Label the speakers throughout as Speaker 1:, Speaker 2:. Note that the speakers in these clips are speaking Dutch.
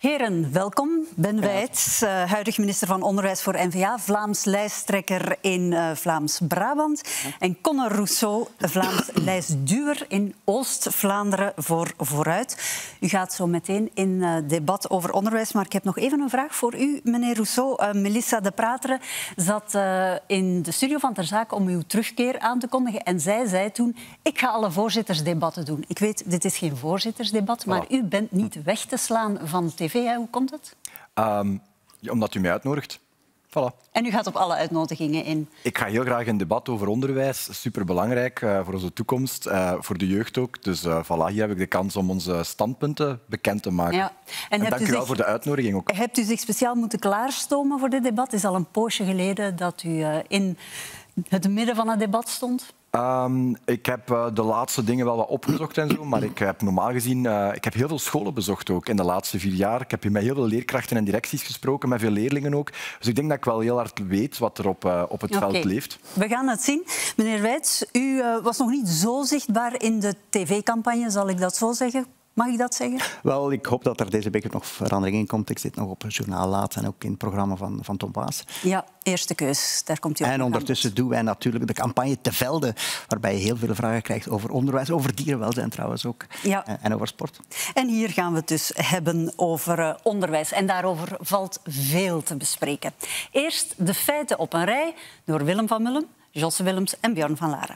Speaker 1: Heren, welkom. Ben Wijts, huidig minister van Onderwijs voor N-VA, Vlaams lijsttrekker in Vlaams-Brabant. En Conor Rousseau, Vlaams lijstduwer in Oost-Vlaanderen voor Vooruit. U gaat zo meteen in debat over onderwijs, maar ik heb nog even een vraag voor u, meneer Rousseau. Melissa de Prateren zat in de studio van Ter Zaak om uw terugkeer aan te kondigen. En zij zei toen, ik ga alle voorzittersdebatten doen. Ik weet, dit is geen voorzittersdebat, maar u bent niet weg te slaan van tv. Hoe komt het?
Speaker 2: Omdat u mij uitnodigt. Voilà.
Speaker 1: En u gaat op alle uitnodigingen in?
Speaker 2: Ik ga heel graag een debat over onderwijs. Superbelangrijk voor onze toekomst, voor de jeugd ook. Dus voilà, hier heb ik de kans om onze standpunten bekend te maken. Ja. En dank u wel voor de uitnodiging ook.
Speaker 1: Hebt u zich speciaal moeten klaarstomen voor dit debat? Het is al een poosje geleden dat u in het midden van het debat stond.
Speaker 2: Ik heb de laatste dingen wel wat opgezocht en zo, maar ik heb normaal gezien ik heb heel veel scholen bezocht ook in de laatste 4 jaar. Ik heb met heel veel leerkrachten en directies gesproken, met veel leerlingen ook. Dus ik denk dat ik wel heel hard weet wat er op het veld leeft.
Speaker 1: We gaan het zien. Meneer Wijts, u was nog niet zo zichtbaar in de tv-campagne, zal ik dat zo zeggen? Mag ik dat zeggen?
Speaker 3: Wel, ik hoop dat er deze week nog verandering in komt. Ik zit nog op het journaal Laat en ook in het programma van Tom Waas.
Speaker 1: Ja, eerste keus. Daar komt u op.
Speaker 3: En ondertussen doen wij natuurlijk de campagne Te Velde, waarbij je heel veel vragen krijgt over onderwijs, over dierenwelzijn trouwens ook, en over sport.
Speaker 1: En hier gaan we het dus hebben over onderwijs. En daarover valt veel te bespreken. Eerst de feiten op een rij door Willem van Mullen, Josse Willems en Bjorn van Laren.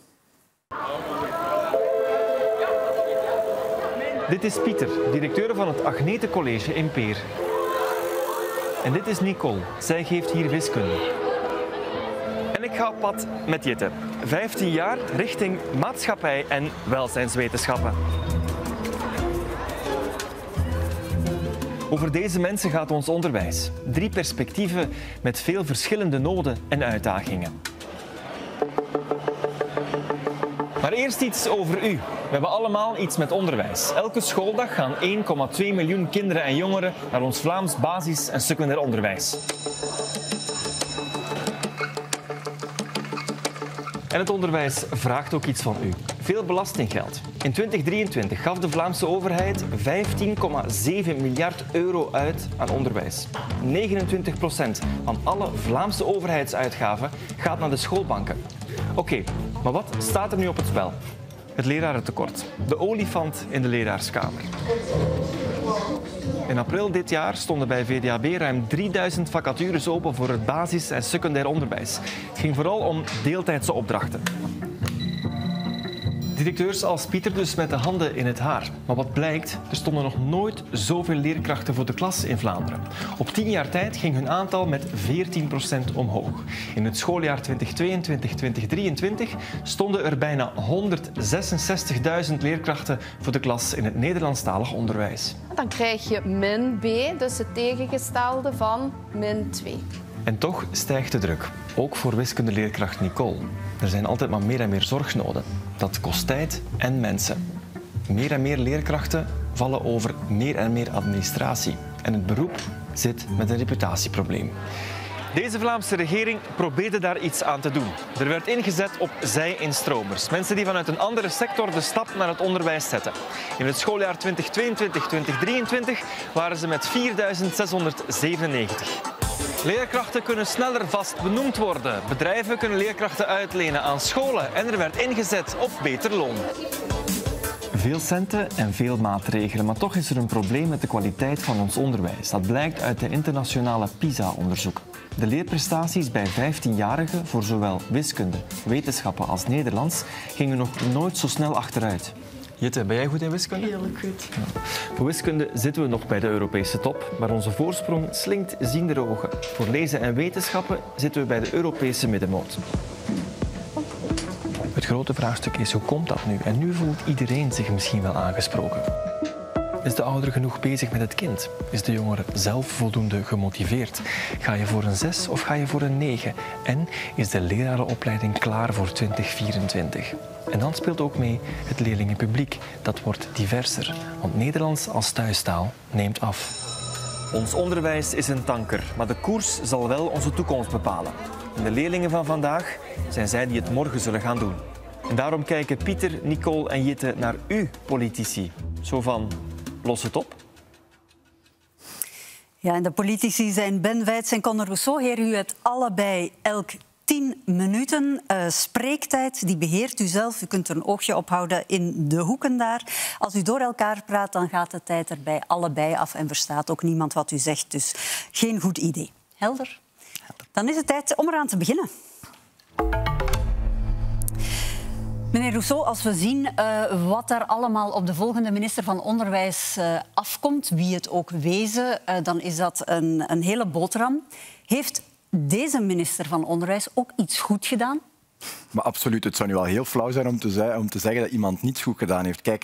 Speaker 4: Dit is Pieter, directeur van het Agnete College in Peer. En dit is Nicole, zij geeft hier wiskunde. En ik ga op pad met Jitte, 15 jaar, richting maatschappij en welzijnswetenschappen. Over deze mensen gaat ons onderwijs. 3 perspectieven met veel verschillende noden en uitdagingen. Maar eerst iets over u. We hebben allemaal iets met onderwijs. Elke schooldag gaan 1,2 miljoen kinderen en jongeren naar ons Vlaams basis- en secundair onderwijs. En het onderwijs vraagt ook iets van u. Veel belastinggeld. In 2023 gaf de Vlaamse overheid 15,7 miljard euro uit aan onderwijs. 29% van alle Vlaamse overheidsuitgaven gaat naar de schoolbanken. Oké, maar wat staat er nu op het spel? Het lerarentekort. De olifant in de leraarskamer. In april dit jaar stonden bij VDAB ruim 3000 vacatures open voor het basis- en secundair onderwijs. Het ging vooral om deeltijdse opdrachten. Directeurs als Pieter dus met de handen in het haar. Maar wat blijkt, er stonden nog nooit zoveel leerkrachten voor de klas in Vlaanderen. Op 10 jaar tijd ging hun aantal met 14% omhoog. In het schooljaar 2022-2023 stonden er bijna 166.000 leerkrachten voor de klas in het Nederlandstalig onderwijs.
Speaker 5: Dan krijg je min B, dus het tegengestelde van min 2.
Speaker 4: En toch stijgt de druk, ook voor wiskundeleerkracht Nicole. Er zijn altijd maar meer en meer zorgnoden. Dat kost tijd en mensen. Meer en meer leerkrachten vallen over meer en meer administratie. En het beroep zit met een reputatieprobleem. Deze Vlaamse regering probeerde daar iets aan te doen. Er werd ingezet op zij-instromers. Mensen die vanuit een andere sector de stap naar het onderwijs zetten. In het schooljaar 2022-2023 waren ze met 4.697. Leerkrachten kunnen sneller vast benoemd worden. Bedrijven kunnen leerkrachten uitlenen aan scholen. En er werd ingezet op beter loon. Veel centen en veel maatregelen, maar toch is er een probleem met de kwaliteit van ons onderwijs. Dat blijkt uit de internationale PISA-onderzoek. De leerprestaties bij 15-jarigen voor zowel wiskunde, wetenschappen als Nederlands gingen nog nooit zo snel achteruit. Jitte, ben jij goed in wiskunde?
Speaker 6: Heel goed.
Speaker 4: Ja. Voor wiskunde zitten we nog bij de Europese top, maar onze voorsprong slinkt ziender ogen. Voor lezen en wetenschappen zitten we bij de Europese middenmoot. Het grote vraagstuk is, hoe komt dat nu? En nu voelt iedereen zich misschien wel aangesproken. Is de ouder genoeg bezig met het kind? Is de jongere zelf voldoende gemotiveerd? Ga je voor een 6 of ga je voor een 9? En is de lerarenopleiding klaar voor 2024? En dan speelt ook mee het leerlingenpubliek. Dat wordt diverser, want Nederlands als thuistaal neemt af. Ons onderwijs is een tanker, maar de koers zal wel onze toekomst bepalen. En de leerlingen van vandaag zijn zij die het morgen zullen gaan doen. En daarom kijken Pieter, Nicole en Jitte naar u, politici. Zo van, los het op.
Speaker 1: Ja, en de politici zijn Ben Wijts en Conor Rousseau. Heren, u hebt allebei elk 10 minuten spreektijd. Die beheert u zelf. U kunt er een oogje op houden in de hoeken daar. Als u door elkaar praat, dan gaat de tijd er bij allebei af en verstaat ook niemand wat u zegt. Dus geen goed idee. Helder? Dan is het tijd om eraan te beginnen. Meneer Rousseau, als we zien wat er allemaal op de volgende minister van Onderwijs afkomt, wie het ook wezen, dan is dat een hele boterham. Heeft deze minister van Onderwijs ook iets goed gedaan?
Speaker 2: Maar absoluut, het zou nu wel heel flauw zijn om te zeggen dat iemand niets goed gedaan heeft. Kijk,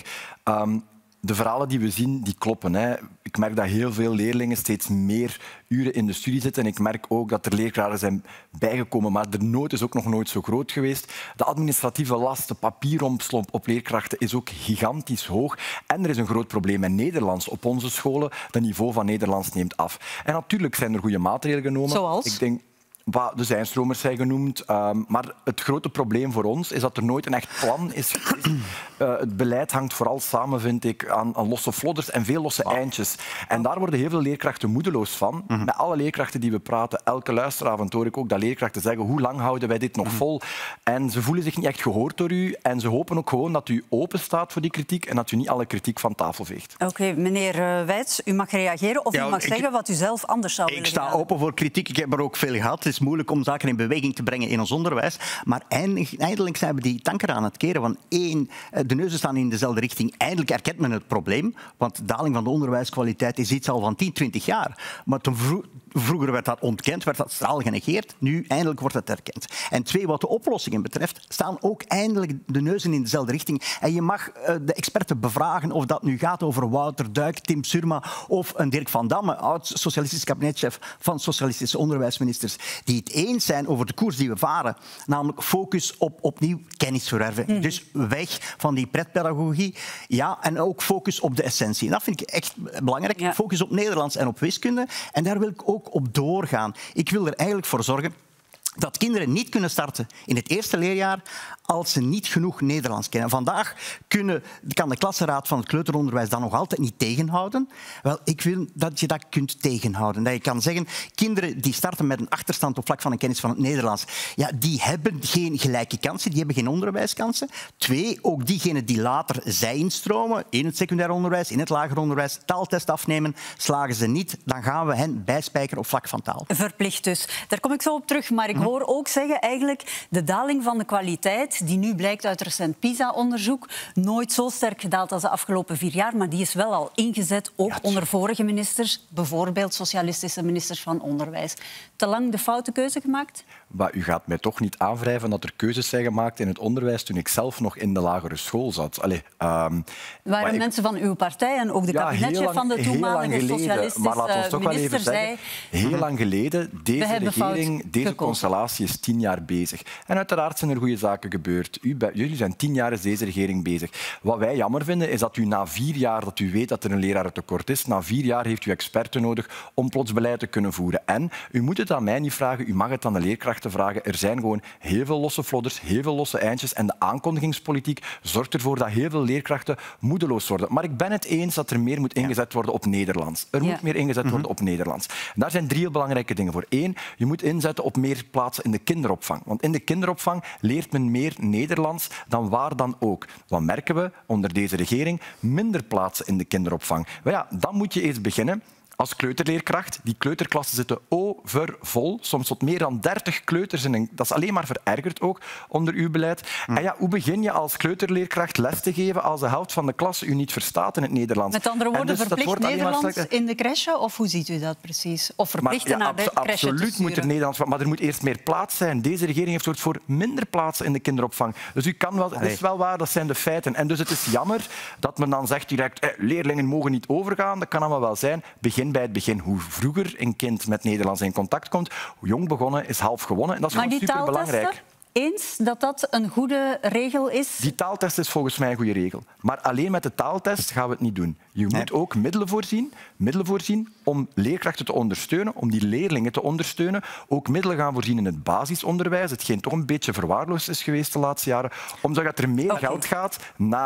Speaker 2: de verhalen die we zien, die kloppen. Hè. Ik merk dat heel veel leerlingen steeds meer uren in de studie zitten. En ik merk ook dat er leerkrachten zijn bijgekomen. Maar de nood is ook nog nooit zo groot geweest. De administratieve last, de papieromslomp op leerkrachten is ook gigantisch hoog. En er is een groot probleem met Nederlands op onze scholen. Het niveau van Nederlands neemt af. En natuurlijk zijn er goede maatregelen genomen.
Speaker 1: Zoals?
Speaker 2: Ik denk, de zijnstromers zijn genoemd. Maar het grote probleem voor ons is dat er nooit een echt plan is geweest. Het beleid hangt vooral samen, vind ik, aan losse vlodders en veel losse eindjes. En daar worden heel veel leerkrachten moedeloos van. Met alle leerkrachten die we praten, elke luisteravond hoor ik ook dat leerkrachten zeggen hoe lang houden wij dit nog vol? En ze voelen zich niet echt gehoord door u. En ze hopen ook gewoon dat u open staat voor die kritiek en dat u niet alle kritiek van tafel veegt.
Speaker 1: Oké, meneer Wijts, u mag reageren of u mag zeggen wat u zelf anders zou willen
Speaker 3: gedaan. Ik sta open voor kritiek. Ik heb er ook veel gehad. Het is moeilijk om zaken in beweging te brengen in ons onderwijs. Maar eindelijk zijn we die tanker aan het keren. Want één, de neuzen staan in dezelfde richting. Eindelijk erkent men het probleem. Want de daling van de onderwijskwaliteit is iets al van 10, 20 jaar. Maar vroeger werd dat ontkend, werd dat straal genegeerd. Nu eindelijk wordt het erkend. En twee, wat de oplossingen betreft, staan ook eindelijk de neuzen in dezelfde richting. En je mag de experten bevragen of dat nu gaat over Wouter Duik, Tim Surma of een Dirk van Damme, oud-socialistisch kabinetchef van socialistische onderwijsministers, die het eens zijn over de koers die we varen. Namelijk focus op opnieuw kennis verwerven. Dus weg van die pretpedagogie. Ja, en ook focus op de essentie. En dat vind ik echt belangrijk. Ja. Focus op Nederlands en op wiskunde. En daar wil ik ook op doorgaan. Ik wil er eigenlijk voor zorgen dat kinderen niet kunnen starten in het eerste leerjaar als ze niet genoeg Nederlands kennen. Vandaag kan de klassenraad van het kleuteronderwijs dat nog altijd niet tegenhouden. Wel, ik wil dat je dat kunt tegenhouden. Dat je kan zeggen, kinderen die starten met een achterstand op vlak van een kennis van het Nederlands, ja, die hebben geen gelijke kansen, die hebben geen onderwijskansen. Twee, ook diegenen die later instromen in het secundair onderwijs, in het lager onderwijs, taaltest afnemen, slagen ze niet, dan gaan we hen bijspijkeren op vlak van taal.
Speaker 1: Verplicht dus. Daar kom ik zo op terug, maar ik hoor ook zeggen, eigenlijk de daling van de kwaliteit, die nu blijkt uit recent PISA-onderzoek, nooit zo sterk gedaald als de afgelopen 4 jaar, maar die is wel al ingezet, ook onder vorige ministers, bijvoorbeeld socialistische ministers van Onderwijs. Te lang de foute keuze gemaakt?
Speaker 2: Maar u gaat mij toch niet aanwrijven dat er keuzes zijn gemaakt in het onderwijs toen ik zelf nog in de lagere school zat.
Speaker 1: Waren mensen van uw partij en ook de kabinetchef van de toenmalige socialistische minister zei...
Speaker 2: Heel lang geleden, deze constellatie is 10 jaar bezig. En uiteraard zijn er goede zaken gebeurd. Jullie zijn 10 jaar is deze regering bezig. Wat wij jammer vinden, is dat u na 4 jaar dat u weet dat er een lerarentekort is, na 4 jaar heeft u experten nodig om plots beleid te kunnen voeren. En u moet het aan mij niet vragen, u mag het aan de leerkrachten vragen. Er zijn gewoon heel veel losse vlodders, heel veel losse eindjes en de aankondigingspolitiek zorgt ervoor dat heel veel leerkrachten moedeloos worden. Maar ik ben het eens dat er meer moet ingezet worden op Nederlands. Er moet meer ingezet worden op Nederlands. En daar zijn 3 heel belangrijke dingen voor. 1, je moet inzetten op meer plaatsen in de kinderopvang. Want in de kinderopvang leert men meer Nederlands dan waar dan ook. Wat merken we onder deze regering? Minder plaatsen in de kinderopvang. Maar ja, dan moet je eens beginnen. Als kleuterleerkracht, die kleuterklassen zitten overvol, soms tot meer dan 30 kleuters in. Dat is alleen maar verergerd ook onder uw beleid. En ja, hoe begin je als kleuterleerkracht les te geven als de helft van de klas u niet verstaat in het Nederlands?
Speaker 1: Met andere woorden, dus verplicht Nederlands in de crèche? Of hoe ziet u dat precies? Of verplichten naar de crèche te sturen?
Speaker 2: Absoluut moet er Nederlands, maar er moet eerst meer plaats zijn. Deze regering heeft zorgt voor minder plaatsen in de kinderopvang. Dus u kan wel, het is wel waar, dat zijn de feiten. En dus het is jammer dat men dan zegt direct, leerlingen mogen niet overgaan. Dat kan allemaal wel zijn. Begin bij het begin. Hoe vroeger een kind met Nederlands in contact komt, hoe jong begonnen is half gewonnen. En dat is gewoon superbelangrijk.
Speaker 1: Eens dat dat een goede regel is?
Speaker 2: Die taaltest is volgens mij een goede regel. Maar alleen met de taaltest gaan we het niet doen. Je moet ook middelen voorzien om leerkrachten te ondersteunen, om die leerlingen te ondersteunen. Ook middelen gaan voorzien in het basisonderwijs, hetgeen toch een beetje verwaarloosd is geweest de laatste jaren, omdat er meer geld gaat naar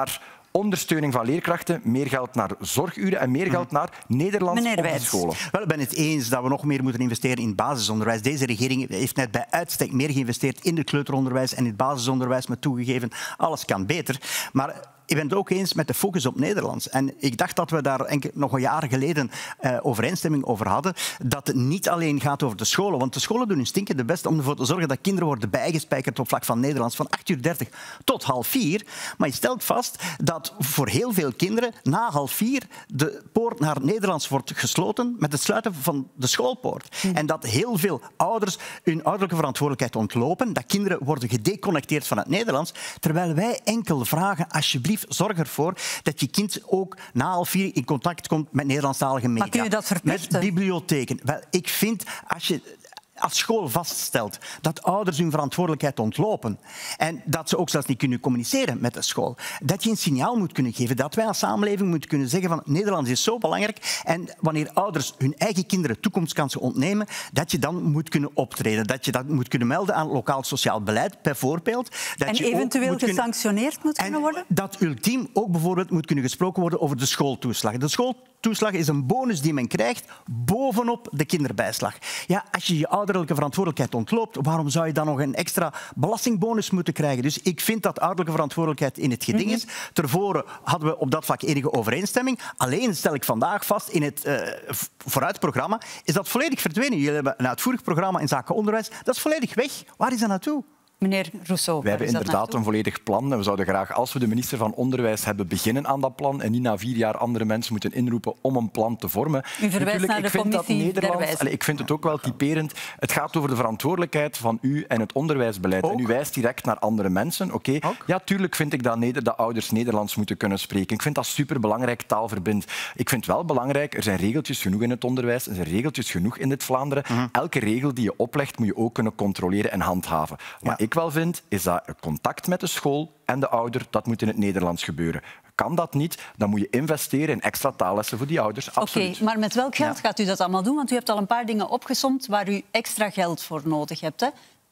Speaker 2: ondersteuning van leerkrachten, meer geld naar zorguren en meer geld naar Nederlands op de scholen.
Speaker 3: Wel, ik ben het eens dat we nog meer moeten investeren in het basisonderwijs. Deze regering heeft net bij uitstek meer geïnvesteerd in het kleuteronderwijs en in het basisonderwijs, met toegegeven, alles kan beter. Maar ik ben het ook eens met de focus op Nederlands. En ik dacht dat we daar nog een jaar geleden overeenstemming over hadden, dat het niet alleen gaat over de scholen. Want de scholen doen hun stinkende best om ervoor te zorgen dat kinderen worden bijgespijkerd op vlak van Nederlands van 8:30 tot 3:30. Maar je stelt vast dat voor heel veel kinderen na 3:30 de poort naar het Nederlands wordt gesloten met het sluiten van de schoolpoort. En dat heel veel ouders hun ouderlijke verantwoordelijkheid ontlopen, dat kinderen worden gedeconnecteerd van het Nederlands, terwijl wij enkel vragen, alsjeblieft, zorg ervoor dat je kind ook na 3:30 in contact komt met Nederlandstalige media.
Speaker 1: Maar kun je dat verplichten?
Speaker 3: Met bibliotheken. Wel, ik vind, als je als school vaststelt dat ouders hun verantwoordelijkheid ontlopen en dat ze ook zelfs niet kunnen communiceren met de school, dat je een signaal moet kunnen geven, dat wij als samenleving moeten kunnen zeggen van Nederlands is zo belangrijk en wanneer ouders hun eigen kinderen toekomstkansen ontnemen, dat je dan moet kunnen optreden, dat je dat moet kunnen melden aan lokaal sociaal beleid, bijvoorbeeld. Dat
Speaker 1: en
Speaker 3: je
Speaker 1: eventueel gesanctioneerd moet kunnen worden?
Speaker 3: Dat ultiem ook bijvoorbeeld moet kunnen gesproken worden over de schooltoeslag. De schooltoeslag is een bonus die men krijgt bovenop de kinderbijslag. Ja, als je je ouderlijke verantwoordelijkheid ontloopt, waarom zou je dan nog een extra belastingbonus moeten krijgen? Dus ik vind dat ouderlijke verantwoordelijkheid in het geding is. Tevoren hadden we op dat vlak enige overeenstemming. Alleen stel ik vandaag vast in het vooruitprogramma is dat volledig verdwenen. Jullie hebben een uitvoerig programma in zaken onderwijs. Dat is volledig weg. Waar is dat naartoe?
Speaker 1: Meneer Rousseau,
Speaker 2: wij hebben inderdaad een volledig plan. En we zouden graag, als we de minister van Onderwijs hebben, beginnen aan dat plan en niet na 4 jaar andere mensen moeten inroepen om een plan te vormen.
Speaker 1: U verwijst naar de commissie Nederwijs.
Speaker 2: Ik vind het ook wel typerend. Het gaat over de verantwoordelijkheid van u en het onderwijsbeleid.
Speaker 3: Ook?
Speaker 2: En u wijst direct naar andere mensen. Oké. Ja, tuurlijk vind ik dat ouders Nederlands moeten kunnen spreken. Ik vind dat superbelangrijk, taal verbindt. Ik vind wel belangrijk, er zijn regeltjes genoeg in het onderwijs, er zijn regeltjes genoeg in dit Vlaanderen. Elke regel die je oplegt, moet je ook kunnen controleren en handhaven. Maar ik wel vind, is dat contact met de school en de ouder, dat moet in het Nederlands gebeuren. Kan dat niet, dan moet je investeren in extra taallessen voor die ouders. Absoluut.
Speaker 1: Oké, maar met welk geld gaat u dat allemaal doen? Want u hebt al een paar dingen opgesomd waar u extra geld voor nodig hebt, hè?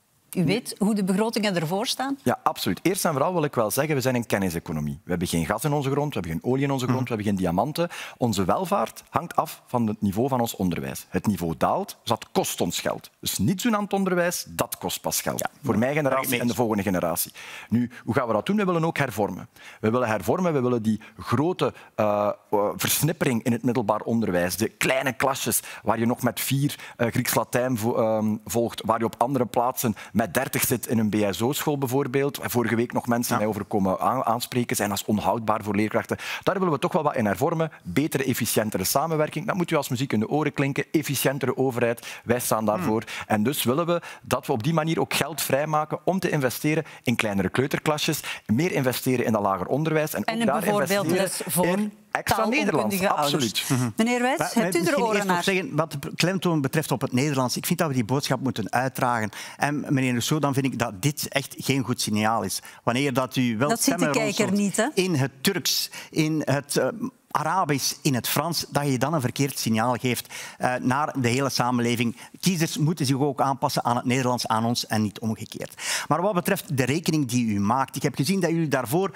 Speaker 1: U weet hoe de begrotingen ervoor staan?
Speaker 2: Ja, absoluut. Eerst en vooral wil ik wel zeggen, we zijn een kenniseconomie. We hebben geen gas in onze grond, we hebben geen olie in onze grond, we hebben geen diamanten. Onze welvaart hangt af van het niveau van ons onderwijs. Het niveau daalt, dus dat kost ons geld. Dus niets doen aan het onderwijs, dat kost pas geld. Ja, voor mijn generatie en de volgende generatie. Nu, hoe gaan we dat doen? We willen ook hervormen. We willen hervormen, we willen die grote versnippering in het middelbaar onderwijs, de kleine klasjes waar je nog met 4 Grieks-Latijn volgt, waar je op andere plaatsen met 30 zit in een BSO-school bijvoorbeeld. Vorige week nog mensen mij over komen aanspreken, zijn als onhoudbaar voor leerkrachten. Daar willen we toch wel wat in hervormen. Betere, efficiëntere samenwerking. Dat moet u als muziek in de oren klinken. Efficiëntere overheid. Wij staan daarvoor. En dus willen we dat we op die manier ook geld vrijmaken om te investeren in kleinere kleuterklasjes, meer investeren in dat lager onderwijs en ook daar
Speaker 1: bijvoorbeeld les voor
Speaker 2: in extra Nederlands. Absoluut.
Speaker 1: Meneer Wijts, hebt u er oren naar?
Speaker 3: Zeggen, wat de klemtoon betreft op het Nederlands, ik vind dat we die boodschap moeten uitdragen. En meneer Rousseau, dan vind ik dat dit echt geen goed signaal is. Wanneer dat u wel
Speaker 1: dat ziet de kijker niet, hè?
Speaker 3: In het Turks, in het Arabisch, in het Frans, dat je dan een verkeerd signaal geeft naar de hele samenleving. Kiezers moeten zich ook aanpassen aan het Nederlands, aan ons en niet omgekeerd. Maar wat betreft de rekening die u maakt, ik heb gezien dat jullie daarvoor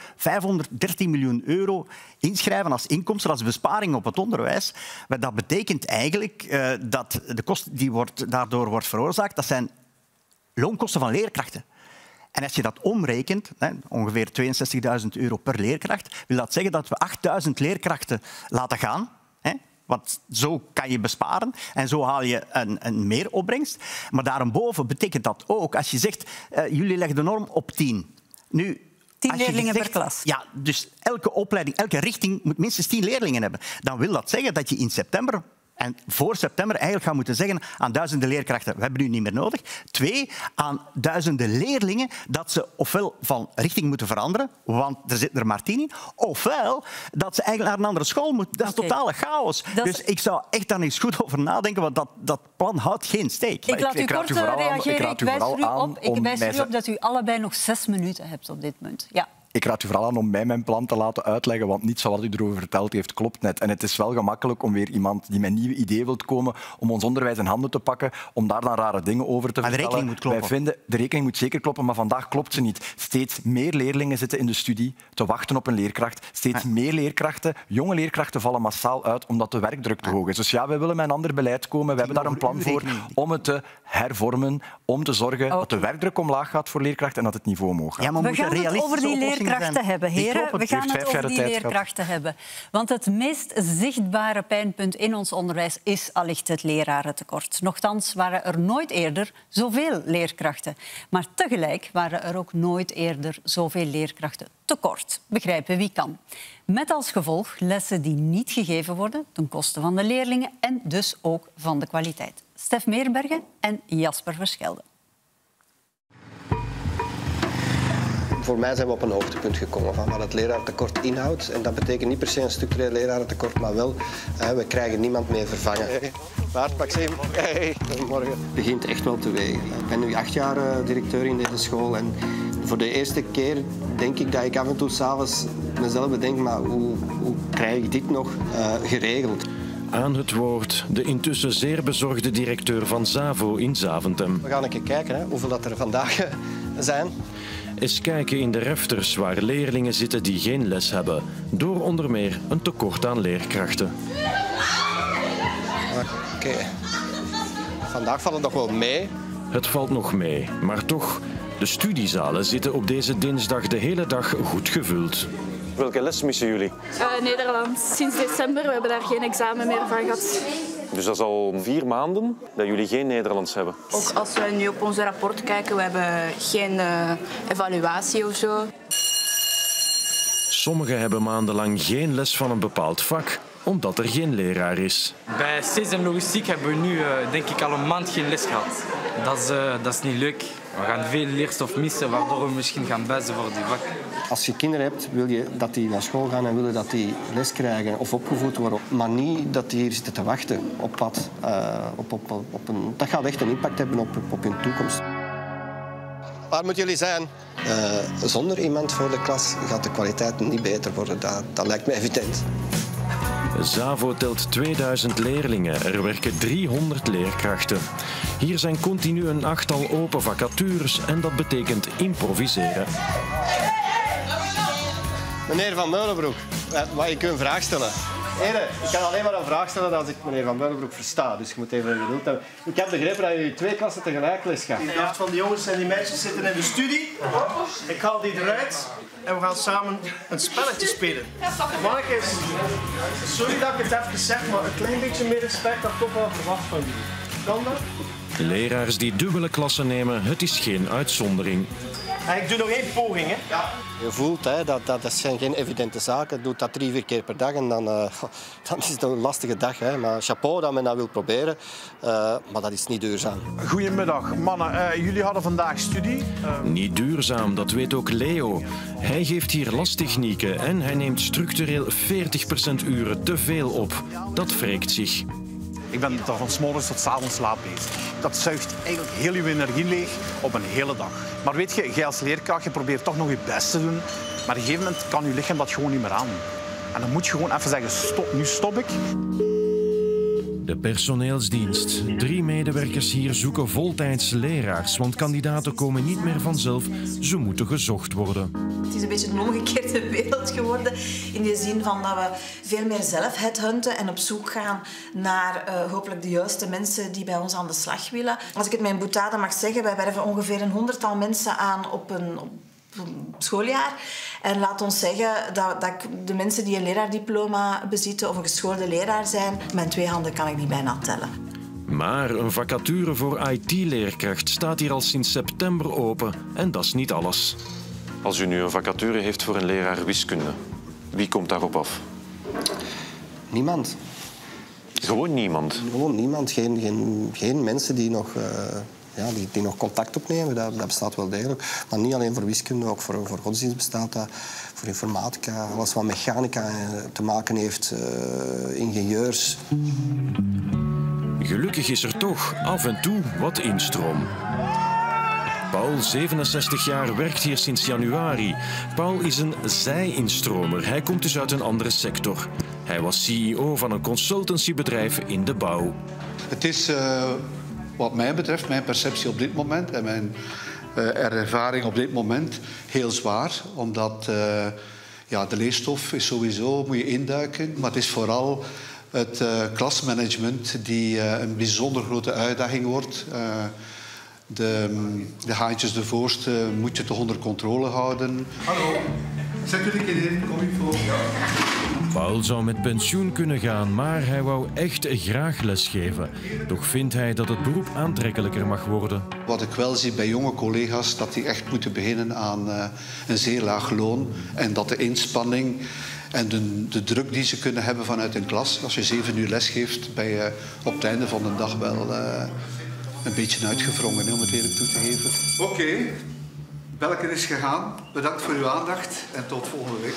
Speaker 3: 513 miljoen euro inschrijven als inkomsten, als besparing op het onderwijs. Maar dat betekent eigenlijk dat de kost die daardoor wordt veroorzaakt, dat loonkosten van leerkrachten. En als je dat omrekent, ongeveer 62.000 euro per leerkracht, wil dat zeggen dat we 8.000 leerkrachten laten gaan. Want zo kan je besparen en zo haal je een meeropbrengst. Maar daarboven betekent dat ook, als je zegt, jullie leggen de norm op 10. Nu,
Speaker 1: 10 leerlingen per klas.
Speaker 3: Ja, dus elke opleiding, elke richting moet minstens 10 leerlingen hebben. Dan wil dat zeggen dat je in september en voor september eigenlijk gaan moeten zeggen aan duizenden leerkrachten, we hebben u niet meer nodig. 2, aan duizenden leerlingen dat ze ofwel van richting moeten veranderen, want er zit er maar 10 in, ofwel dat ze eigenlijk naar een andere school moeten. Dat is totale chaos. Dus ik zou echt daar eens goed over nadenken, want dat plan houdt geen steek.
Speaker 1: Ik laat u kort reageren. Ik wijs er u op dat u allebei nog 6 minuten hebt op dit punt. Ja.
Speaker 2: ik raad u vooral aan om mij mijn plan te laten uitleggen, want niets van wat u erover verteld heeft klopt net. En het is wel gemakkelijk om weer iemand die met nieuwe ideeën wilt komen, om ons onderwijs in handen te pakken, om daar dan rare dingen over te vertellen.
Speaker 3: Maar de rekening moet kloppen.
Speaker 2: Wij vinden, de rekening moet zeker kloppen, maar vandaag klopt ze niet. Steeds meer leerlingen zitten in de studie te wachten op een leerkracht. Steeds meer leerkrachten, jonge leerkrachten vallen massaal uit omdat de werkdruk te hoog is. Dus ja, wij willen met een ander beleid komen. We hebben daar een plan voor om het te hervormen, om te zorgen dat de werkdruk omlaag gaat voor leerkrachten en dat het niveau omhoog gaat.
Speaker 3: Ja, maar
Speaker 1: we gaan het over die leerkrachten hebben, heren. We gaan het over die leerkrachten hebben. Want het meest zichtbare pijnpunt in ons onderwijs is allicht het lerarentekort. Nochtans waren er nooit eerder zoveel leerkrachten. Maar tegelijk waren er ook nooit eerder zoveel leerkrachten tekort. Begrijpen wie kan. Met als gevolg lessen die niet gegeven worden ten koste van de leerlingen en dus ook van de kwaliteit. Stef Meerbergen en Jasper Verschelde.
Speaker 6: Voor mij zijn we op een hoogtepunt gekomen van wat het lerarentekort inhoudt. En dat betekent niet per se een structureel lerarentekort, maar wel, we krijgen niemand meer vervangen. Hey, Bart, Maxime, hey, goedemorgen. Het begint echt wel te wegen. Ik ben nu 8 jaar directeur in deze school en voor de eerste keer denk ik dat ik af en toe 's avonds mezelf bedenk, maar hoe krijg ik dit nog geregeld?
Speaker 7: Aan het woord de intussen zeer bezorgde directeur van Zavo in Zaventem.
Speaker 6: We gaan een keer kijken hoeveel dat er vandaag zijn.
Speaker 7: Eens kijken in de refters waar leerlingen zitten die geen les hebben, door onder meer een tekort aan leerkrachten.
Speaker 6: Oké. Vandaag valt het nog wel mee.
Speaker 7: Het valt nog mee, maar toch, de studiezalen zitten op deze dinsdag de hele dag goed gevuld.
Speaker 8: Welke les missen jullie?
Speaker 9: Nederlands. Sinds december, we hebben daar geen examen meer van gehad.
Speaker 8: Dus dat is al 4 maanden dat jullie geen Nederlands hebben.
Speaker 9: Ook als we nu op onze rapport kijken, we hebben geen evaluatie of zo.
Speaker 7: Sommigen hebben maandenlang geen les van een bepaald vak, omdat er geen leraar is.
Speaker 10: Bij CSM Logistiek hebben we nu denk ik al een maand geen les gehad. Dat is niet leuk. We gaan veel leerstof missen, waardoor we misschien gaan buizen voor die vak.
Speaker 6: Als je kinderen hebt, wil je dat die naar school gaan en willen dat die les krijgen of opgevoed worden. Maar niet dat die hier zitten te wachten op wat. Dat gaat echt een impact hebben op hun toekomst. Waar moeten jullie zijn? Zonder iemand voor de klas gaat de kwaliteit niet beter worden. Dat lijkt me evident.
Speaker 7: Zavo telt 2000 leerlingen. Er werken 300 leerkrachten. Hier zijn continu een 8-tal open vacatures en dat betekent improviseren.
Speaker 6: Meneer Van Meulenbroek, mag ik u een vraag stellen? Heren, ik kan alleen maar een vraag stellen als ik meneer Van Meulenbroek versta. Dus je moet even geduld hebben. Ik heb begrepen dat jullie 2 klassen tegelijk les gaan.
Speaker 11: De helft van de jongens en die meisjes zitten in de studie. Ik haal die eruit en we gaan samen een spelletje spelen. Mannetjes, sorry dat ik het even zeg, maar een klein beetje meer respect dat ik toch wel verwacht van jullie. Kan dat?
Speaker 7: Leraars die dubbele klassen nemen, het is geen uitzondering.
Speaker 11: Ik doe nog 1 poging. Hè.
Speaker 6: Ja. Je voelt dat zijn geen evidente zaken. Doe dat 3-4 keer per dag en dan is het een lastige dag. Hè. Maar chapeau dat men dat wil proberen, maar dat is niet duurzaam.
Speaker 11: Goedemiddag, mannen. Jullie hadden vandaag studie.
Speaker 7: Niet duurzaam, dat weet ook Leo. Hij geeft hier lastechnieken en hij neemt structureel 40% uren te veel op. Dat wreekt zich.
Speaker 11: Ik ben van 's morgens tot 's avonds laat bezig. Dat zuigt eigenlijk heel je energie leeg op een hele dag. Maar weet je, jij als leerkracht, je probeert toch nog je best te doen. Maar op een gegeven moment kan je lichaam dat gewoon niet meer aan. En dan moet je gewoon even zeggen, stop, nu stop ik.
Speaker 7: De personeelsdienst. 3 medewerkers hier zoeken voltijds leraars, want kandidaten komen niet meer vanzelf. Ze moeten gezocht worden.
Speaker 12: Het is een beetje een omgekeerde wereld geworden in de zin van dat we veel meer zelf headhunten en op zoek gaan naar hopelijk de juiste mensen die bij ons aan de slag willen. Als ik het met boutade mag zeggen, wij werven ongeveer een 100-tal mensen aan op een schooljaar. En laat ons zeggen dat de mensen die een leraardiploma bezitten of een geschoolde leraar zijn, met 2 handen kan ik die bijna tellen.
Speaker 7: Maar een vacature voor IT-leerkracht staat hier al sinds september open en dat is niet alles.
Speaker 8: Als u nu een vacature heeft voor een leraar wiskunde, wie komt daarop af?
Speaker 6: Niemand.
Speaker 8: Gewoon niemand?
Speaker 6: Gewoon niemand. Geen mensen die nog... die nog contact opnemen, dat bestaat wel degelijk. Maar niet alleen voor wiskunde, ook voor godsdienst bestaat dat. Voor informatica, alles wat mechanica te maken heeft, ingenieurs.
Speaker 7: Gelukkig is er toch af en toe wat instroom. Paul, 67 jaar, werkt hier sinds januari. Paul is een zij-instromer. Hij komt dus uit een andere sector. Hij was CEO van een consultancybedrijf in de bouw.
Speaker 13: Het is wat mij betreft, mijn perceptie op dit moment en mijn ervaring op dit moment heel zwaar. Omdat de leerstof is sowieso, moet je induiken. Maar het is vooral het klasmanagement die een bijzonder grote uitdaging wordt. De haantjes de voorste moet je toch onder controle houden.
Speaker 14: Hallo, zet jullie keer in, kom je voor. Ja.
Speaker 7: Paul zou met pensioen kunnen gaan, maar hij wou echt graag lesgeven. Toch vindt hij dat het beroep aantrekkelijker mag worden.
Speaker 13: Wat ik wel zie bij jonge collega's, dat die echt moeten beginnen aan een zeer laag loon. En dat de inspanning en de druk die ze kunnen hebben vanuit een klas, als je 7 uur les geeft, ben je op het einde van de dag wel een beetje uitgewrongen, om het eerlijk toe te geven.
Speaker 14: Oké, Belken is gegaan. Bedankt voor uw aandacht en tot volgende week.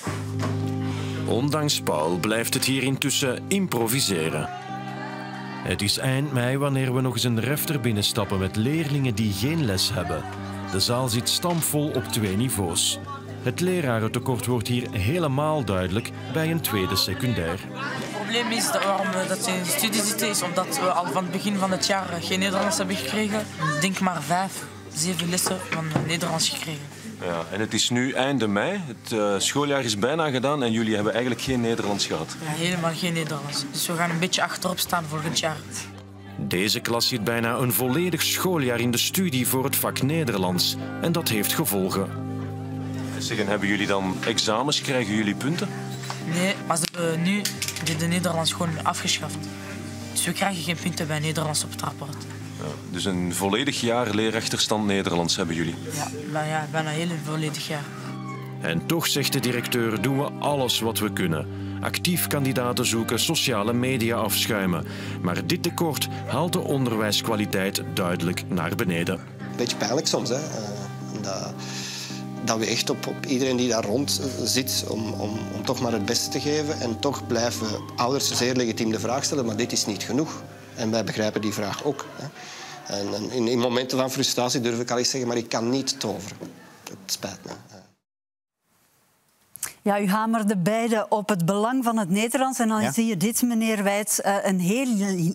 Speaker 7: Ondanks Paul blijft het hier intussen improviseren. Het is eind mei wanneer we nog eens een refter binnenstappen met leerlingen die geen les hebben. De zaal zit stampvol op 2 niveaus. Het lerarentekort wordt hier helemaal duidelijk bij een tweede secundair.
Speaker 15: Het probleem is waarom dat ze in de studie zitten, is omdat we al van het begin van het jaar geen Nederlands hebben gekregen. Ik denk maar 5, 7 lessen van Nederlands gekregen.
Speaker 8: Ja, en het is nu einde mei. Het schooljaar is bijna gedaan en jullie hebben eigenlijk geen Nederlands gehad.
Speaker 15: Ja, helemaal geen Nederlands. Dus we gaan een beetje achterop staan volgend jaar.
Speaker 7: Deze klas zit bijna een volledig schooljaar in de studie voor het vak Nederlands. En dat heeft gevolgen.
Speaker 8: Zeggen, hebben jullie dan examens? Krijgen jullie punten?
Speaker 15: Nee, maar ze hebben nu de Nederlands gewoon afgeschaft. Dus we krijgen geen punten bij Nederlands op het rapport.
Speaker 8: Ja, dus een volledig jaar leerachterstand Nederlands hebben jullie?
Speaker 15: Ja, bijna een heel volledig jaar.
Speaker 7: En toch, zegt de directeur, doen we alles wat we kunnen. Actief kandidaten zoeken, sociale media afschuimen. Maar dit tekort haalt de onderwijskwaliteit duidelijk naar beneden.
Speaker 6: Een beetje pijnlijk soms, hè. Dat we echt op iedereen die daar rond zit om toch maar het beste te geven. En toch blijven ouders zeer legitiem de vraag stellen, maar dit is niet genoeg. En wij begrijpen die vraag ook. Hè. En in momenten van frustratie durf ik al eens zeggen, maar ik kan niet toveren. Het spijt me.
Speaker 1: Ja, u hamerde beide op het belang van het Nederlands. En dan zie je dit, meneer Wijts, een heel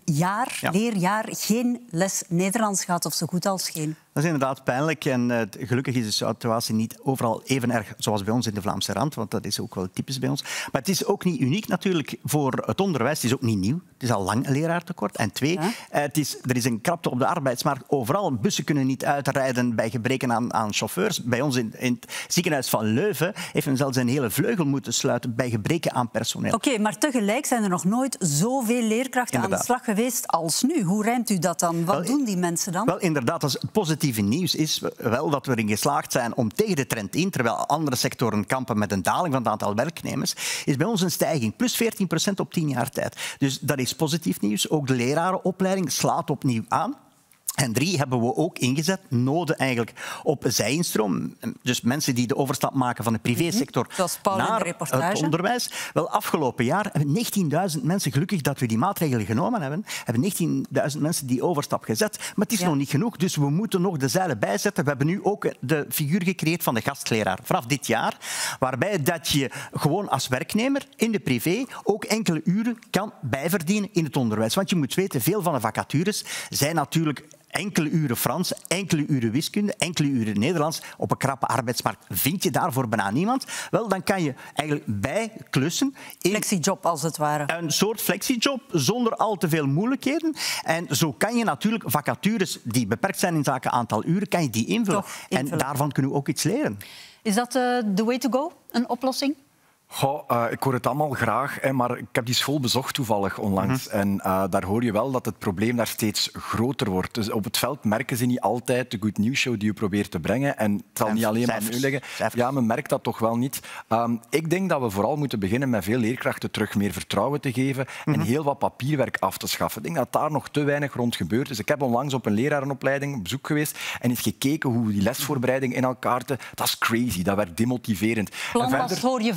Speaker 1: leerjaar geen les Nederlands gehad, of zo goed als geen.
Speaker 3: Dat is inderdaad pijnlijk en gelukkig is de situatie niet overal even erg zoals bij ons in de Vlaamse rand, want dat is ook wel typisch bij ons. Maar het is ook niet uniek natuurlijk voor het onderwijs. Het is ook niet nieuw. Het is al lang een leraartekort. En 2, er is een krapte op de arbeidsmarkt. Overal bussen kunnen niet uitrijden bij gebreken aan chauffeurs. Bij ons in het ziekenhuis van Leuven heeft men zelfs een hele vleugel moeten sluiten bij gebreken aan personeel.
Speaker 1: Oké, maar tegelijk zijn er nog nooit zoveel leerkrachten aan de slag geweest als nu. Hoe rijmt u dat dan? Wat doen die mensen dan?
Speaker 3: Wel, inderdaad, dat is positief. Nieuws is wel dat we erin geslaagd zijn om tegen de trend in, terwijl andere sectoren kampen met een daling van het aantal werknemers, is bij ons een stijging, plus 14% op 10 jaar tijd. Dus dat is positief nieuws. Ook de lerarenopleiding slaat opnieuw aan. En 3 hebben we ook ingezet, noden eigenlijk op zij-instroom. Dus mensen die de overstap maken van de privésector naar het onderwijs. Wel, afgelopen jaar hebben 19.000 mensen, gelukkig dat we die maatregelen genomen hebben, 19.000 mensen die overstap gezet. Maar het is nog niet genoeg, dus we moeten nog de zeilen bijzetten. We hebben nu ook de figuur gecreëerd van de gastleraar vanaf dit jaar, waarbij dat je gewoon als werknemer in de privé ook enkele uren kan bijverdienen in het onderwijs. Want je moet weten, veel van de vacatures zijn natuurlijk enkele uren Frans, enkele uren wiskunde, enkele uren Nederlands. Op een krappe arbeidsmarkt vind je daarvoor bijna niemand. Wel, dan kan je eigenlijk bijklussen.
Speaker 1: Flexiejob als het ware.
Speaker 3: Een soort flexiejob zonder al te veel moeilijkheden. En zo kan je natuurlijk vacatures die beperkt zijn in zaken aantal uren, kan je die invullen. En daarvan kunnen we ook iets leren.
Speaker 1: Is dat the way to go? Een oplossing?
Speaker 2: Goh, ik hoor het allemaal graag, maar ik heb die school bezocht toevallig onlangs. En daar hoor je wel dat het probleem daar steeds groter wordt. Dus op het veld merken ze niet altijd de good news show die je probeert te brengen. En het zal niet alleen maar nu liggen. Ja, men merkt dat toch wel niet. Ik denk dat we vooral moeten beginnen met veel leerkrachten terug meer vertrouwen te geven en heel wat papierwerk af te schaffen. Ik denk dat daar nog te weinig rond gebeurt. Dus ik heb onlangs op een lerarenopleiding op bezoek geweest en eens gekeken hoe die lesvoorbereiding in elkaar te... Dat is crazy, dat werd demotiverend.
Speaker 1: Planlast hoor je vaker, maar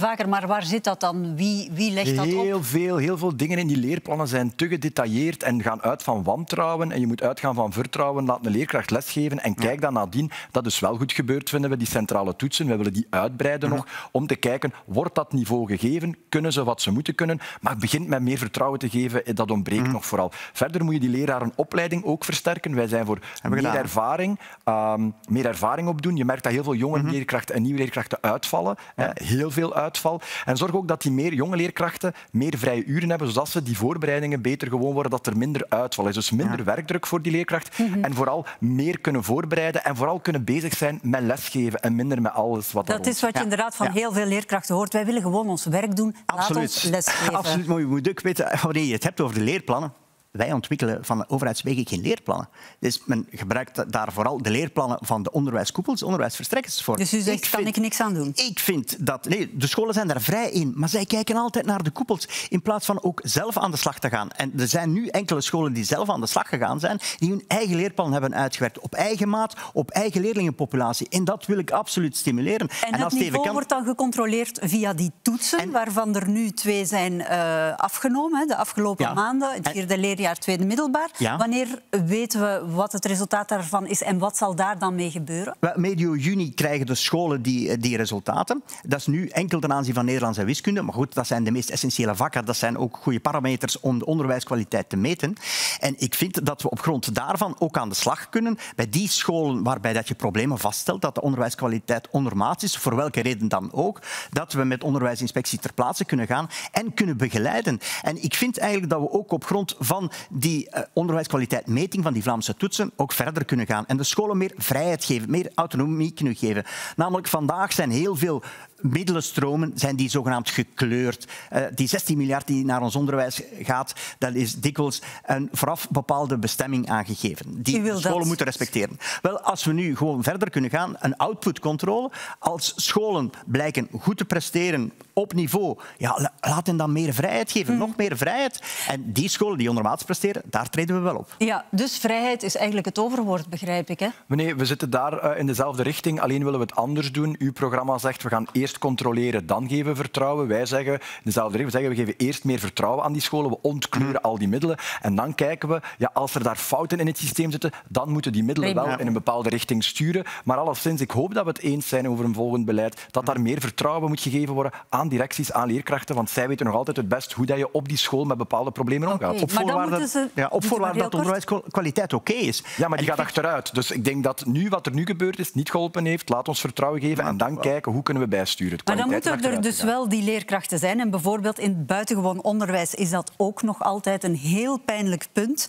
Speaker 1: Maar waar zit dat dan? Wie legt dat op?
Speaker 2: Heel veel dingen in die leerplannen zijn te gedetailleerd en gaan uit van wantrouwen. En je moet uitgaan van vertrouwen. Laat een leerkracht lesgeven en kijk dan nadien. Dat is wel goed gebeurd, vinden we, die centrale toetsen. We willen die uitbreiden nog, om te kijken, wordt dat niveau gegeven? Kunnen ze wat ze moeten kunnen? Maar het begint met meer vertrouwen te geven. Dat ontbreekt nog vooral. Verder moet je die lerarenopleiding ook versterken. Wij zijn voor meer ervaring opdoen. Je merkt dat heel veel jonge leerkrachten en nieuwe leerkrachten uitvallen. Heel veel uitval. En zorg ook dat die meer jonge leerkrachten meer vrije uren hebben, zodat ze die voorbereidingen beter gewoon worden, dat er minder uitval is. Dus minder werkdruk voor die leerkracht. En vooral meer kunnen voorbereiden en vooral kunnen bezig zijn met lesgeven en minder met alles wat
Speaker 1: dat is wat je inderdaad van heel veel leerkrachten hoort. Wij willen gewoon ons werk doen. Laat ons lesgeven.
Speaker 3: Absoluut. Maar je moet ook weten, wanneer je het hebt over de leerplannen, wij ontwikkelen van de overheidswegen geen leerplannen. Dus men gebruikt daar vooral de leerplannen van de onderwijskoepels, onderwijsverstrekkers voor.
Speaker 1: Dus u zegt, kan ik niks aan doen?
Speaker 3: Ik vind dat... Nee, de scholen zijn daar vrij in, maar zij kijken altijd naar de koepels in plaats van ook zelf aan de slag te gaan. En er zijn nu enkele scholen die zelf aan de slag gegaan zijn, die hun eigen leerplan hebben uitgewerkt, op eigen maat, op eigen leerlingenpopulatie. En dat wil ik absoluut stimuleren.
Speaker 1: En het niveau wordt dan gecontroleerd via die toetsen, waarvan er nu 2 zijn afgenomen, de afgelopen maanden, het 4e leerjaar, tweede middelbaar. Wanneer weten we wat het resultaat daarvan is en wat zal daar dan mee gebeuren?
Speaker 3: Medio juni krijgen de scholen die resultaten. Dat is nu enkel ten aanzien van Nederlands en wiskunde. Maar goed, dat zijn de meest essentiële vakken. Dat zijn ook goede parameters om de onderwijskwaliteit te meten. En ik vind dat we op grond daarvan ook aan de slag kunnen. Bij die scholen waarbij dat je problemen vaststelt, dat de onderwijskwaliteit ondermaats is, voor welke reden dan ook, dat we met onderwijsinspectie ter plaatse kunnen gaan en kunnen begeleiden. En ik vind eigenlijk dat we ook op grond van die onderwijskwaliteitmeting van die Vlaamse toetsen ook verder kunnen gaan en de scholen meer vrijheid geven, meer autonomie kunnen geven. Namelijk, vandaag zijn heel veel middelstromen zijn die zogenaamd gekleurd. Die 16 miljard die naar ons onderwijs gaat, dat is dikwijls een vooraf bepaalde bestemming aangegeven. Die de scholen moeten respecteren. Wel, als we nu gewoon verder kunnen gaan, een outputcontrole, als scholen blijken goed te presteren op niveau, laat hen dan meer vrijheid geven, nog meer vrijheid. En die scholen die ondermaats presteren, daar treden we wel op.
Speaker 1: Ja, dus vrijheid is eigenlijk het overwoord, begrijp ik, hè?
Speaker 2: Nee, we zitten daar in dezelfde richting, alleen willen we het anders doen. Uw programma zegt, we gaan eerst controleren, dan geven we vertrouwen. Wij zeggen, dezelfde richting, we zeggen, we geven eerst meer vertrouwen aan die scholen, we ontkleuren al die middelen en dan kijken we, als er daar fouten in het systeem zitten, dan moeten die middelen wel in een bepaalde richting sturen. Maar alleszins, ik hoop dat we het eens zijn over een volgend beleid, dat daar meer vertrouwen moet gegeven worden aan directies, aan leerkrachten, want zij weten nog altijd het best hoe dat je op die school met bepaalde problemen omgaat.
Speaker 3: Op voorwaarde dat de onderwijskwaliteit oké is.
Speaker 2: Ja, maar die gaat achteruit. Dus ik denk dat nu wat er nu gebeurd is, niet geholpen heeft. Laat ons vertrouwen geven en dan kijken hoe kunnen we bijsturen.
Speaker 1: Maar dan moeten er dus wel die leerkrachten zijn. En bijvoorbeeld in het buitengewoon onderwijs is dat ook nog altijd een heel pijnlijk punt.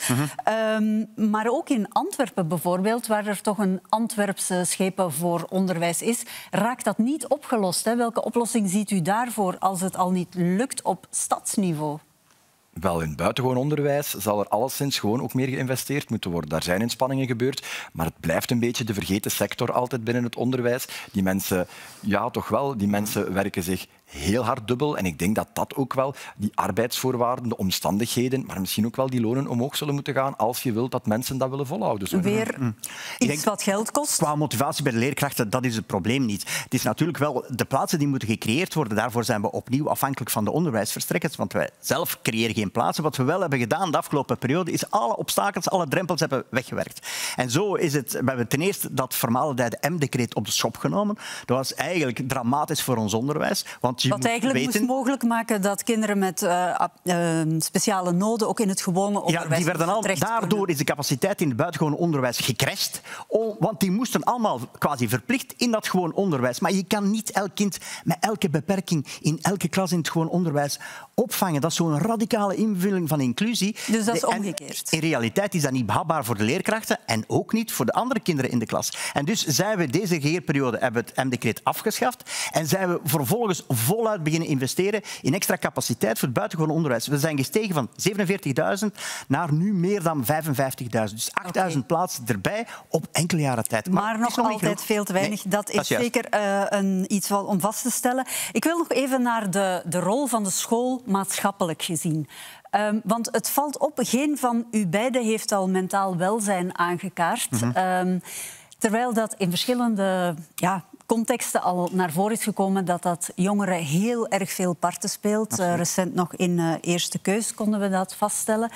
Speaker 1: Maar ook in Antwerpen bijvoorbeeld, waar er toch een Antwerpse schepen voor onderwijs is, raakt dat niet opgelost. Hè? Welke oplossing ziet u daarvoor als het al niet lukt op stadsniveau?
Speaker 2: Wel, in buitengewoon onderwijs zal er alleszins gewoon ook meer geïnvesteerd moeten worden. Daar zijn inspanningen gebeurd, maar het blijft een beetje de vergeten sector altijd binnen het onderwijs. Die mensen, die mensen werken zich heel hard dubbel. En ik denk dat dat ook wel die arbeidsvoorwaarden, de omstandigheden, maar misschien ook wel die lonen omhoog zullen moeten gaan als je wilt dat mensen dat willen volhouden.
Speaker 1: Weer iets wat geld kost?
Speaker 3: Qua motivatie bij de leerkrachten, dat is het probleem niet. Het is natuurlijk wel de plaatsen die moeten gecreëerd worden. Daarvoor zijn we opnieuw afhankelijk van de onderwijsverstrekkers, want wij zelf creëren geen plaatsen. Wat we wel hebben gedaan de afgelopen periode is alle obstakels, alle drempels hebben weggewerkt. En zo is het, we hebben ten eerste dat vermaledeide M-decreet op de schop genomen. Dat was eigenlijk dramatisch voor ons onderwijs. Want
Speaker 1: wat eigenlijk moest mogelijk maken dat kinderen met speciale noden ook in het gewone onderwijs
Speaker 3: die werden al. Daardoor is de capaciteit in het buitengewoon onderwijs gecrashed. Want die moesten allemaal quasi verplicht in dat gewoon onderwijs. Maar je kan niet elk kind met elke beperking in elke klas in het gewoon onderwijs opvangen. Dat is zo'n radicale invulling van inclusie.
Speaker 1: Dus dat is omgekeerd.
Speaker 3: In realiteit is dat niet behapbaar voor de leerkrachten en ook niet voor de andere kinderen in de klas. En dus zijn we deze regeerperiode hebben het M-decreet afgeschaft en zijn we vervolgens voluit beginnen investeren in extra capaciteit voor het buitengewoon onderwijs. We zijn gestegen van 47.000 naar nu meer dan 55.000. Dus 8.000 plaatsen erbij op enkele jaren tijd.
Speaker 1: Maar nog altijd veel te weinig. Nee, dat is zeker iets om vast te stellen. Ik wil nog even naar de rol van de school maatschappelijk gezien. Want het valt op, geen van u beiden heeft al mentaal welzijn aangekaart. Terwijl dat in verschillende contexten al naar voren is gekomen dat jongeren heel erg veel parten speelt. Recent nog in Eerste Keus konden we dat vaststellen.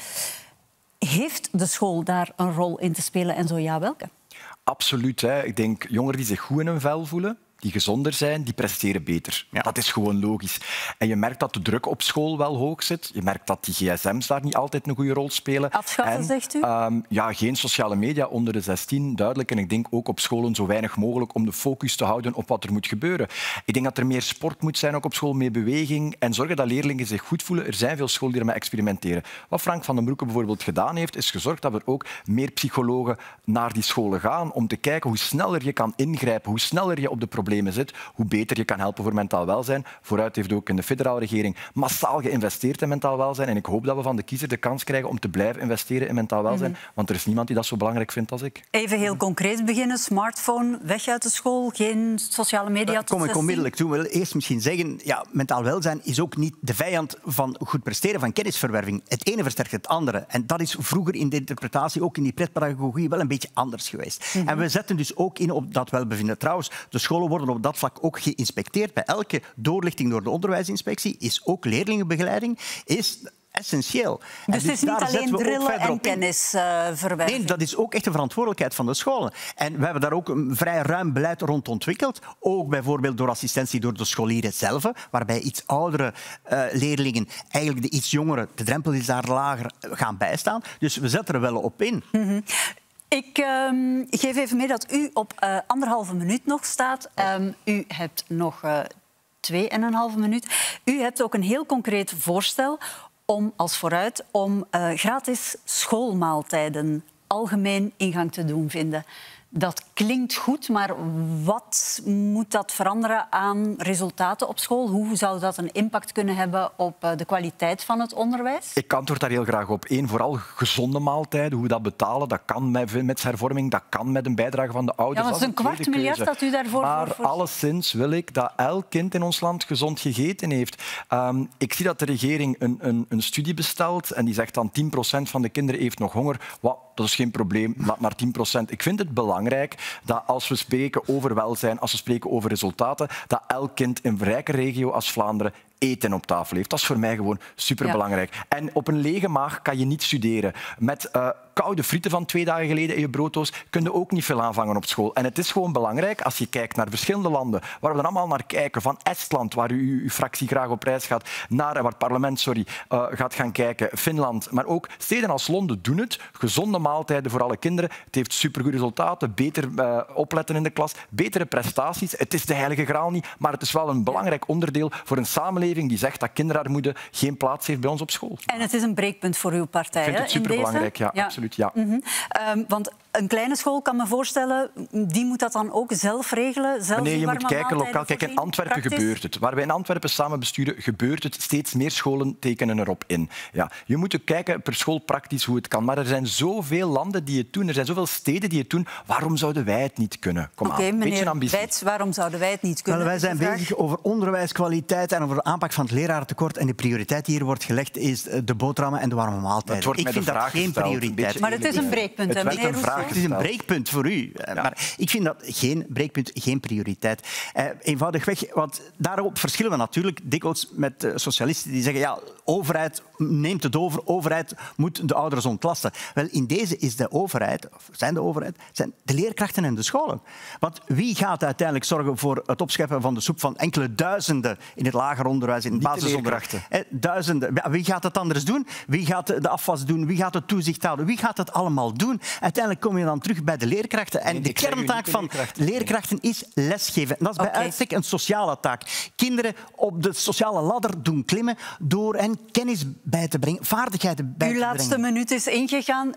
Speaker 1: Heeft de school daar een rol in te spelen en zo ja, welke?
Speaker 2: Absoluut. Hè. Ik denk jongeren die zich goed in hun vel voelen, die gezonder zijn, die presteren beter. Ja. Dat is gewoon logisch. En je merkt dat de druk op school wel hoog zit. Je merkt dat die gsm's daar niet altijd een goede rol spelen.
Speaker 1: Afschaffen, zegt u?
Speaker 2: Ja, geen sociale media onder de 16, duidelijk. En ik denk ook op scholen zo weinig mogelijk om de focus te houden op wat er moet gebeuren. Ik denk dat er meer sport moet zijn, ook op school, meer beweging. En zorgen dat leerlingen zich goed voelen. Er zijn veel scholen die ermee experimenteren. Wat Frank van den Broeke bijvoorbeeld gedaan heeft, is gezorgd dat er ook meer psychologen naar die scholen gaan om te kijken hoe sneller je kan ingrijpen, hoe sneller je op de problemen zit, hoe beter je kan helpen voor mentaal welzijn. Vooruit heeft ook in de federale regering massaal geïnvesteerd in mentaal welzijn. En ik hoop dat we van de kiezer de kans krijgen om te blijven investeren in mentaal welzijn. Want er is niemand die dat zo belangrijk vindt als ik.
Speaker 1: Even heel concreet beginnen. Smartphone, weg uit de school, geen sociale media.
Speaker 3: Daar kom ik onmiddellijk toe. Ik wil eerst misschien zeggen, ja, mentaal welzijn is ook niet de vijand van goed presteren, van kennisverwerving. Het ene versterkt het andere. En dat is vroeger in de interpretatie, ook in die pretpedagogie, wel een beetje anders geweest. En we zetten dus ook in op dat welbevinden. Trouwens, de scholen worden op dat vlak ook geïnspecteerd. Bij elke doorlichting door de onderwijsinspectie is ook leerlingenbegeleiding essentieel.
Speaker 1: Dus het is niet alleen drillen en kennisverwerving?
Speaker 3: Nee, dat is ook echt een verantwoordelijkheid van de scholen. En we hebben daar ook een vrij ruim beleid rond ontwikkeld. Ook bijvoorbeeld door assistentie door de scholieren zelf, waarbij iets oudere leerlingen, eigenlijk de iets jongeren, de drempel is daar lager, gaan bijstaan. Dus we zetten er wel op in.
Speaker 1: Ik geef even mee dat u op 1,5 minuut nog staat. U hebt nog 2,5 minuut. U hebt ook een heel concreet voorstel om als vooruit om gratis schoolmaaltijden algemeen ingang te doen vinden. Dat klinkt goed, maar wat moet dat veranderen aan resultaten op school? Hoe zou dat een impact kunnen hebben op de kwaliteit van het onderwijs?
Speaker 2: Ik antwoord daar heel graag op. Eén, vooral gezonde maaltijden. Hoe we dat betalen, dat kan met hervorming, dat kan met een bijdrage van de ouders.
Speaker 1: Ja, dat is een $250 miljoen dat u daarvoor...
Speaker 2: Maar alleszins wil ik dat elk kind in ons land gezond gegeten heeft. Ik zie dat de regering een studie bestelt en die zegt dan 10% van de kinderen heeft nog honger. Dat is geen probleem, laat maar 10%. Ik vind het belangrijk dat als we spreken over welzijn, als we spreken over resultaten, dat elk kind in een rijke regio als Vlaanderen eten op tafel heeft. Dat is voor mij gewoon superbelangrijk. Ja. En op een lege maag kan je niet studeren. Met koude frieten van 2 dagen geleden in je brooddoos kun je ook niet veel aanvangen op school. En het is gewoon belangrijk, als je kijkt naar verschillende landen, waar we dan allemaal naar kijken, van Estland, waar uw fractie graag op reis gaat, naar waar het parlement gaat gaan kijken, Finland, maar ook steden als Londen doen het. Gezonde maaltijden voor alle kinderen. Het heeft supergoede resultaten, beter opletten in de klas, betere prestaties. Het is de heilige graal niet, maar het is wel een belangrijk onderdeel voor een samenleving die zegt dat kinderarmoede geen plaats heeft bij ons op school.
Speaker 1: En het is een breekpunt voor uw partij.
Speaker 2: Ik vind het superbelangrijk, ja, absoluut. Ja.
Speaker 1: Want een kleine school, kan me voorstellen, die moet dat dan ook zelf regelen?
Speaker 2: Nee, je moet kijken lokaal. Kijk, in Antwerpen gebeurt het. Waar wij in Antwerpen samen besturen, gebeurt het. Steeds meer scholen tekenen erop in. Ja, je moet kijken per school praktisch hoe het kan. Maar er zijn zoveel landen die het doen. Er zijn zoveel steden die het doen. Waarom zouden wij het niet kunnen? Kom aan, beetje ambitie.
Speaker 1: Weitz, waarom zouden wij het niet kunnen?
Speaker 3: Wij zijn bezig over onderwijskwaliteit en over de aanpak van het lerarentekort. En de prioriteit die hier wordt gelegd is de boterhammen en de warme maaltijden.
Speaker 2: Ik vind dat geen prioriteit.
Speaker 1: Maar het is een breekpunt, hè, meneer Rousseau?
Speaker 3: Het is een breekpunt voor u. Ja. Maar ik vind dat geen breekpunt, geen prioriteit. Eenvoudigweg, want daarop verschillen we natuurlijk dikwijls met socialisten die zeggen ja, overheid neemt het over, overheid moet de ouders ontlasten. Wel, in deze is de overheid, of zijn de leerkrachten en de scholen. Want wie gaat uiteindelijk zorgen voor het opscheppen van de soep van enkele duizenden in het lager onderwijs, in het basisonderwijs? Duizenden. Wie gaat het anders doen? Wie gaat de afwas doen? Wie gaat het toezicht houden? Wie gaat het allemaal doen? Uiteindelijk kom je dan terug bij de leerkrachten. En de kerntaak van leerkrachten is lesgeven. En dat is bij uitstek een sociale taak. Kinderen op de sociale ladder doen klimmen door hen kennis bij te brengen, vaardigheden bij te brengen.
Speaker 1: Uw laatste minuut is ingegaan.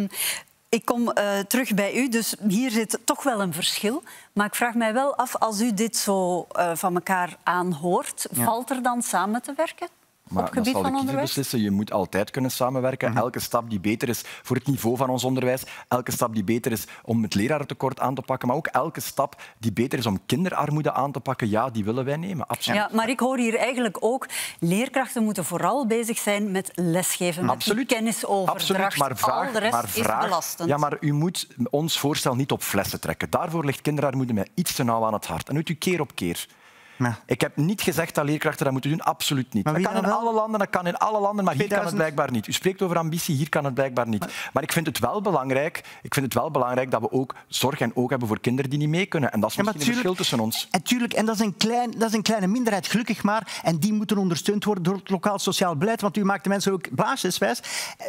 Speaker 1: Ik kom terug bij u, dus hier zit toch wel een verschil. Maar ik vraag mij wel af, als u dit zo van elkaar aanhoort, valt er dan samen te werken?
Speaker 2: Maar
Speaker 1: op gebied
Speaker 2: dat zal
Speaker 1: van
Speaker 2: de kiezer
Speaker 1: onderwijs?
Speaker 2: beslissen. Je moet altijd kunnen samenwerken. Elke stap die beter is voor het niveau van ons onderwijs, elke stap die beter is om het lerarentekort aan te pakken, maar ook elke stap die beter is om kinderarmoede aan te pakken, ja, die willen wij nemen. Absoluut.
Speaker 1: Ja, maar ik hoor hier eigenlijk ook, leerkrachten moeten vooral bezig zijn met lesgeven, met die kennisoverdracht. Al de rest is belastend.
Speaker 2: Ja, maar u moet ons voorstel niet op flessen trekken. Daarvoor ligt kinderarmoede mij iets te nauw aan het hart. En doet u keer op keer. Ja. Ik heb niet gezegd dat leerkrachten dat moeten doen, absoluut niet. Dat kan in alle landen, maar hier kan het blijkbaar niet. U spreekt over ambitie, hier kan het blijkbaar niet. Maar ik vind het wel belangrijk dat we ook zorg en oog hebben voor kinderen die niet mee kunnen. En dat is misschien een verschil tussen ons.
Speaker 3: Tuurlijk, en dat is een kleine minderheid, gelukkig maar. En die moeten ondersteund worden door het lokaal sociaal beleid. Want u maakt de mensen ook blaasjeswijs.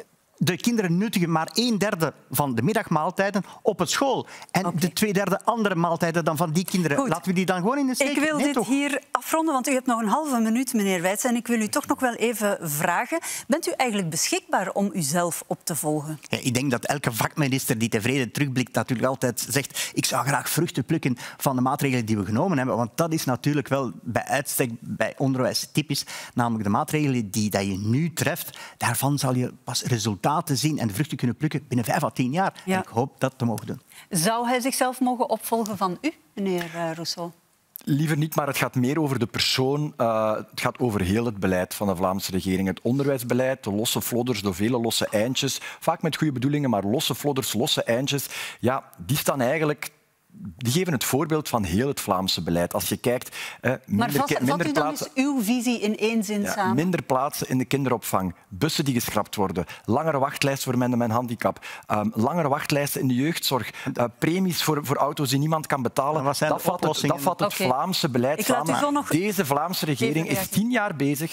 Speaker 3: De kinderen nuttigen maar 1/3 van de middagmaaltijden op het school. En de 2/3 andere maaltijden dan van die kinderen.
Speaker 1: Goed.
Speaker 3: Laten we die dan gewoon in de steek.
Speaker 1: Ik wil dit hier afronden, want u hebt nog een halve minuut, meneer Wijts. En ik wil u toch nog wel even vragen. Bent u eigenlijk beschikbaar om uzelf op te volgen?
Speaker 3: Ja, ik denk dat elke vakminister die tevreden terugblikt natuurlijk altijd zegt ik zou graag vruchten plukken van de maatregelen die we genomen hebben. Want dat is natuurlijk wel bij uitstek bij onderwijs typisch. Namelijk de maatregelen die dat je nu treft, daarvan zal je pas resultaten zien en de vruchten kunnen plukken binnen 5 à 10 jaar. Ja. En ik hoop dat te mogen doen.
Speaker 1: Zou hij zichzelf mogen opvolgen van u, meneer Rousseau?
Speaker 2: Liever niet, maar het gaat meer over de persoon. Het gaat over heel het beleid van de Vlaamse regering. Het onderwijsbeleid, de losse flodders, de vele losse eindjes. Vaak met goede bedoelingen, maar losse flodders, losse eindjes. Ja, die staan eigenlijk... Die geven het voorbeeld van heel het Vlaamse beleid. Als je kijkt...
Speaker 1: Maar vat u dan eens uw visie in één zin samen?
Speaker 2: Minder plaatsen in de kinderopvang, bussen die geschrapt worden, langere wachtlijsten voor mensen met een handicap, langere wachtlijsten in de jeugdzorg, premies voor auto's die niemand kan betalen. Dat vat het Vlaamse beleid samen. Deze Vlaamse regering is 10 jaar bezig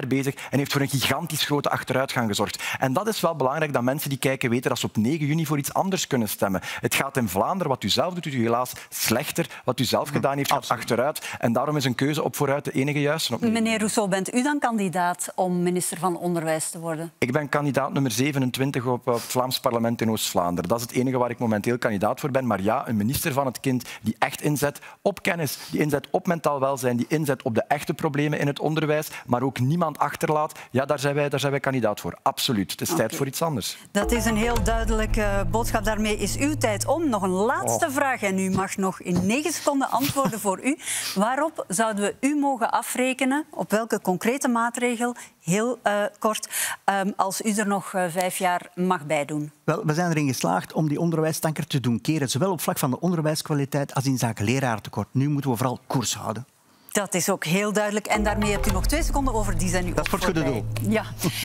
Speaker 2: en heeft voor een gigantisch grote achteruitgang gezorgd. En dat is wel belangrijk dat mensen die kijken weten dat ze op 9 juni voor iets anders kunnen stemmen. Het gaat in Vlaanderen, wat u zelf doet, helaas slechter. Wat u zelf gedaan heeft, gaat achteruit. En daarom is een keuze op vooruit de enige juiste.
Speaker 1: Meneer Rousseau, bent u dan kandidaat om minister van Onderwijs te worden?
Speaker 2: Ik ben kandidaat nummer 27 op het Vlaams parlement in Oost-Vlaanderen. Dat is het enige waar ik momenteel kandidaat voor ben. Maar ja, een minister van het kind die echt inzet op kennis, die inzet op mentaal welzijn, die inzet op de echte problemen in het onderwijs, maar ook niemand achterlaat. Ja, daar zijn wij kandidaat voor. Absoluut. Het is tijd voor iets anders.
Speaker 1: Dat is een heel duidelijke boodschap. Daarmee is uw tijd om. Nog een laatste vraag. En u mag nog in 9 seconden antwoorden voor u. Waarop zouden we u mogen afrekenen? Op welke concrete maatregel? Heel kort. Als u er nog 5 jaar mag bijdoen.
Speaker 3: Wel, we zijn erin geslaagd om die onderwijstanker te doen keren. Zowel op vlak van de onderwijskwaliteit als in zaken lerarentekort. Nu moeten we vooral koers houden.
Speaker 1: Dat is ook heel duidelijk. En daarmee hebt u nog 2 seconden over. Die zijn nu
Speaker 3: dat is voor het goede doel.
Speaker 1: Ja.